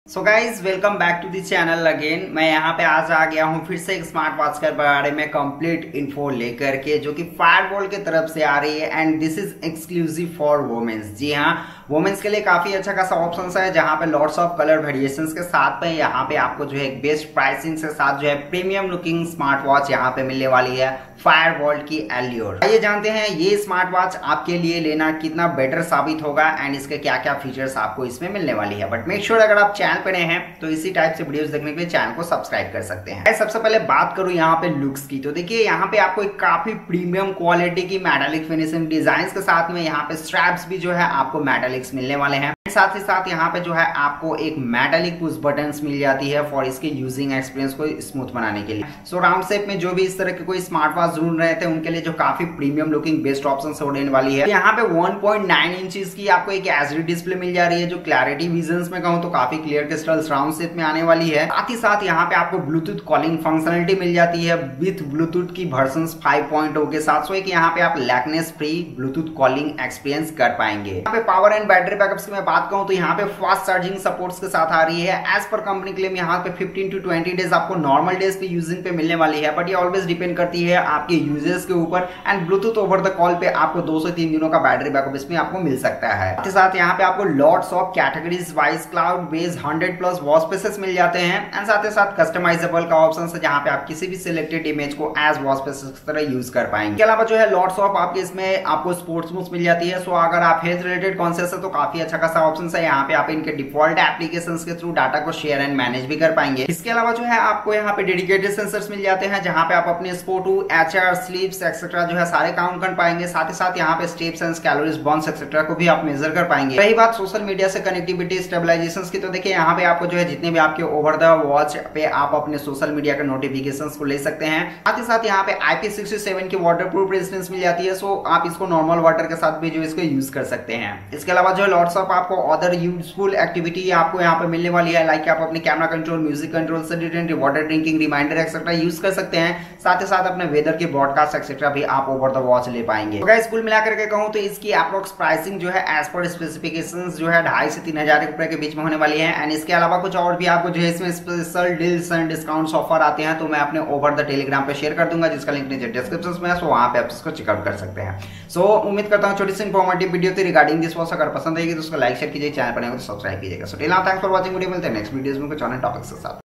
So guys welcome back to the channel again. मैं यहाँ पे आज आ गया हूँ फिर से एक स्मार्ट वॉच के बारे में कंप्लीट इन्फो लेकर के, जो कि फायरवॉल की तरफ से आ रही है and this is exclusive for womens. जी हाँ, वुमेन्स के लिए काफी अच्छा खासा ऑप्शन है, जहाँ पे लॉट्स ऑफ कलर वेरिएशंस के साथ में यहाँ पे आपको जो है बेस्ट प्राइसिंग के साथ जो है प्रीमियम लुकिंग स्मार्ट वॉच यहाँ पे मिलने वाली है फायरवॉल की एल्योर। आइए जानते हैं ये स्मार्ट वॉच आपके लिए लेना कितना बेटर साबित होगा एंड इसके क्या क्या फीचर्स आपको इसमें मिलने वाली है। बट मेक श्योर अगर आप चैनल पे नए हैं तो इसी टाइप से वीडियोस देखने के लिए चैनल को सब्सक्राइब कर सकते हैं। सबसे पहले बात करूं यहाँ पे लुक्स की, तो देखिए यहाँ पे आपको एक काफी प्रीमियम क्वालिटी की मेटालिक फिनिशिंग डिजाइन के साथ में यहाँ पे स्ट्रैप्स भी जो है आपको मेटालिक्स मिलने वाले हैं। साथ ही साथ यहाँ पे जो है आपको एक मेटालिक पुश बटन्स मिल जाती है फॉर इसके यूजिंग एक्सपीरियंस को स्मूथ बनाने के लिए। सो राउंड शेप में जो भी इस तरह के कोई स्मार्ट वॉच ढूंढ रहे थे उनके लिए जो काफी प्रीमियम लुकिंग बेस्ट ऑप्शन होने वाली है। यहाँ पे 1.9 इंचेस की आपको एक एचडी डिस्प्ले मिल जा रही है, जो क्लैरिटी विजन्स में कहूँ तो काफी क्लियर क्रिस्टल राउंड शेप में आने वाली है। साथ ही साथ यहाँ पे आपको ब्लूटूथ कॉलिंग फंक्शनलिटी मिल जाती है विथ ब्लूटूथ की वर्जन 5.0 के साथ। सो यहाँ पे आप lagless free bluetooth calling experience कर पाएंगे। यहाँ पे पावर एंड बैटरी बैकअप्स की मैं बात कहूँ तो यहाँ पे फास्ट चार्जिंग सपोर्ट्स के साथ आ रही है। एज पर कंपनी क्लेम यहाँ पे 15 to 20 डेज आपको नॉर्मल डेज पे यूजिंग पे मिलने वाली है, बट ये ऑलवेज डिपेंड करती है आपके यूजर्स के ऊपर। And bluetooth over the call पे आपको 2 से 3 दिनों का बैटरी बैकअप इसमें आपको मिल सकता है। साथ ही साथ यहाँ पे आपको lots of categories wise cloud based 100+ watch faces मिल जाते हैं एंड साथ ही साथ कस्टमाइजेबल का ऑप्शन है, जहाँ पे आप किसी भी सिलेक्टेड इमेज को एज वॉच स्पेसेस की तरह यूज कर पाएंगे। इसके अलावा जो है लॉट्स ऑफ आपके इसमें आपको स्पोर्ट्स मोड्स मिल जाती है। सो अगर आप हेल्थ रिलेटेड कॉन्शियस है तो काफी अच्छा खासा ऑप्शन है। यहाँ पे आप इनके डिफॉल्ट एप्लीकेशंस के थ्रू डाटा को शेयर एंड मैनेज भी कर पाएंगे। इसके अलावा जो है आपको यहाँ पे डेडिकेटेड सेंसर्स मिल जाते हैं, जहाँ पे आप अपने स्पोर्टू एचआर स्लीप्स एक्सेट्रा जो है सारे काउंट कर पाएंगे। साथ ही साथ यहाँ पे steps and calories burns etcetera को भी आप मेजर कर पाएंगे। रही बात सोशल मीडिया से कनेक्टिविटी स्टेबलाइजेशन की, तो देखिए यहाँ पे आपको जो है जितने भी आपके ओवर द वॉच पे आप अपने सोशल मीडिया के नोटिफिकेशंस को ले सकते हैं। साथ ही साथ यहाँ पे IP67 की वाटरप्रूफ रेजिस्टेंस मिल जाती है। सो आप इसको नॉर्मल वाटर के साथ भी जो इसको यूज कर सकते हैं। इसके अलावा जो है लॉट्स ऑफ आपको अदर यूजफुल एक्टिविटी आपको यहाँ पे मिलने वाली है, लाइक आप अपने camera control, music control, sedentary, water drinking, reminder etcetera use कर सकते हैं। साथ ही साथ अपने वेदर के ब्रॉडकास्ट एक्सेट्रा भी आप ओवर द वॉच ले पाएंगे। तो गाइस कुल मिलाकर के कहूं तो इसकी अप्रोक्स प्राइसिंग जो है एज पर स्पेसिफिकेशंस जो है 2,500 से 3,000 रुपए के बीच में होने वाली है। एंड इसके अलावा कुछ और भी आपको जो है इसमें special deals and discounts offer आते हैं, तो मैं अपने ओवर द टेलीग्राम पे शेयर कर दूंगा, जिसका लिंक नीचे डिस्क्रिप्शन में है। सो वहां पे आप इसको चेकआउट कर सकते हैं। सो उम्मीद करता हूं छोटी सी इंफॉर्मेटिव वीडियो थी रिगार्डिंग दिस वॉच। अगर पसंद आएगी तो उसको लाइक शेयर कीजिए, चैनल पर नए हो तो सब्सक्राइब कीजिएगा। So till now thanks for watching. Video मिलते हैं नेक्स्ट वीडियोस में कुछ और टॉपिक्स के साथ।